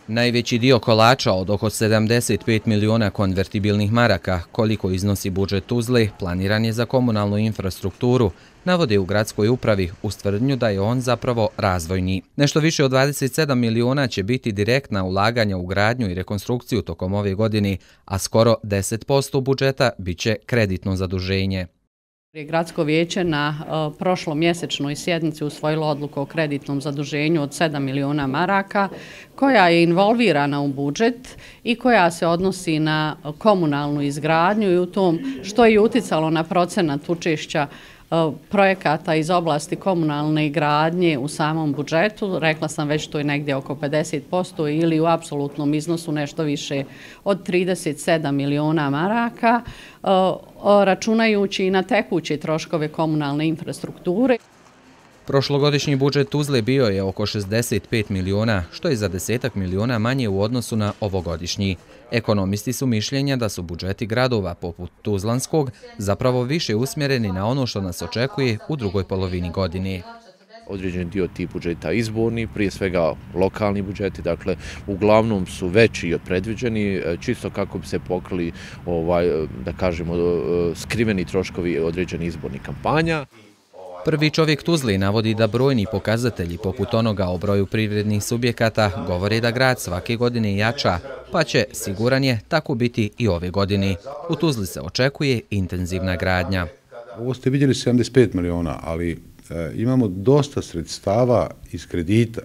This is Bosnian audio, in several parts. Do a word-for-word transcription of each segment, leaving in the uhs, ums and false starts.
Najveći dio kolača od oko sedamdeset pet miliona konvertibilnih maraka, koliko iznosi budžet Tuzle, planiran je za komunalnu infrastrukturu, navode u gradskoj upravi uz tvrdnju da je on zapravo razvojni. Nešto više od dvadeset sedam miliona će biti direktna ulaganja u gradnju i rekonstrukciju tokom ove godine, a skoro deset posto budžeta biće kreditno zaduženje. Gradsko vijeće na prošlomjesečnoj sjednici usvojilo odluku o kreditnom zaduženju od sedam miliona maraka, koja je involvirana u budžet i koja se odnosi na komunalnu izgradnju i u tom što je uticalo na procenat učešća projekata iz oblasti komunalne gradnje u samom budžetu. Rekla sam već to je negdje oko pedeset posto ili u apsolutnom iznosu nešto više od trideset sedam miliona maraka, računajući i na tekuće troškove komunalne infrastrukture. Prošlogodišnji budžet Tuzle bio je oko šezdeset pet miliona, što je za desetak miliona manje u odnosu na ovogodišnji. Ekonomisti su mišljenja da su budžeti gradova poput Tuzlanskog zapravo više usmjereni na ono što nas očekuje u drugoj polovini godine. Određen dio tih budžeta izborni, prije svega lokalni budžeti, dakle uglavnom su veći od predviđeni, čisto kako bi se pokrili, ovaj, da kažemo, skriveni troškovi određenih izbornih kampanja. Prvi čovjek Tuzli navodi da brojni pokazatelji poput onoga o broju privrednih subjekata govore da grad svake godine jača, pa će, siguran je, tako biti i ove godine. U Tuzli se očekuje intenzivna gradnja. Ovo ste vidjeli sedamdeset pet miliona, ali e, imamo dosta sredstava iz kredita,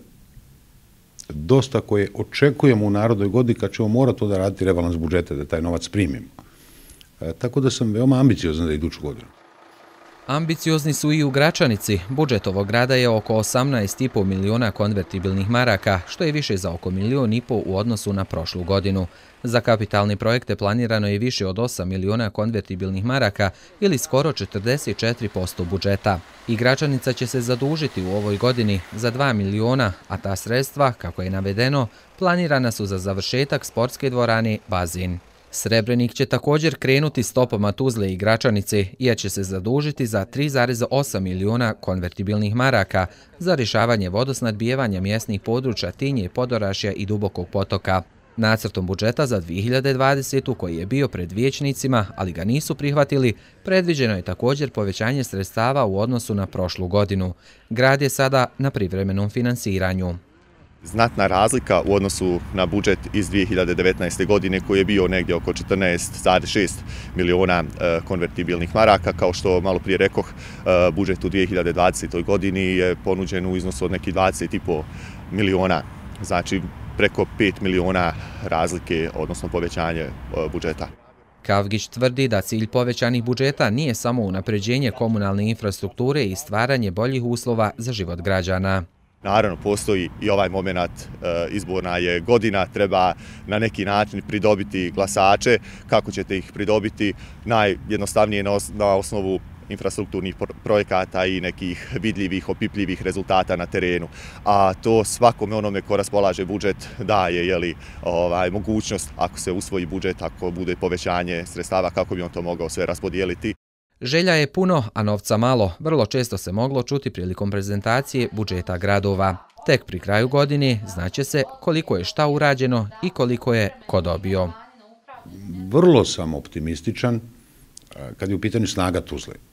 dosta koje očekujemo u narodnoj godini kad ćemo morati onda raditi rebalans budžeta da taj novac primimo. E, tako da sam veoma ambiciozan za iduću godinu. Ambiciozni su i u Gračanici. Budžet ovog grada je oko osamnaest i po miliona konvertibilnih maraka, što je više za oko milion i po u odnosu na prošlu godinu. Za kapitalne projekte planirano je više od osam miliona konvertibilnih maraka ili skoro četrdeset četiri posto budžeta. I Gračanica će se zadužiti u ovoj godini za dva miliona, a ta sredstva, kako je navedeno, planirana su za završetak sportske dvorane Bazin. Srebrenik će također krenuti stopama Tuzle i Gračanice, jer će se zadužiti za tri zarez osam miliona konvertibilnih maraka za rješavanje vodosnadbijevanja mjesnih područja Tinje, Podorašja i Dubokog potoka. Nacrtom budžeta za dvije hiljade dvadesetu koji je bio pred vijećnicima, ali ga nisu prihvatili, predviđeno je također povećanje sredstava u odnosu na prošlu godinu. Grad je sada na privremenom finansiranju. Znatna razlika u odnosu na budžet iz dvije hiljade devetnaeste. godine koji je bio negdje oko četrnaest zarez šest miliona konvertibilnih maraka. Kao što malo prije rekoh, budžet u dvije hiljade dvadesetoj. godini je ponuđen u iznosu od nekih dvadeset i po miliona, znači preko pet miliona razlike, odnosno povećanje budžeta. Kavgić tvrdi da cilj povećanih budžeta nije samo unapređenje komunalne infrastrukture i stvaranje boljih uslova za život građana. Naravno, postoji i ovaj moment, izborna je godina, treba na neki način pridobiti glasače. Kako ćete ih pridobiti? Najjednostavnije na osnovu infrastrukturnih projekata i nekih vidljivih, opipljivih rezultata na terenu. A to svakome onome ko raspolaže budžet daje, jeli, ovaj, mogućnost, ako se usvoji budžet, ako bude povećanje sredstava, kako bi on to mogao sve raspodijeliti. Želja je puno, a novca malo. Vrlo često se moglo čuti prilikom prezentacije budžeta gradova. Tek pri kraju godine znaće se koliko je šta urađeno i koliko je ko dobio. Vrlo sam optimističan kad je u pitanju snaga Tuzle.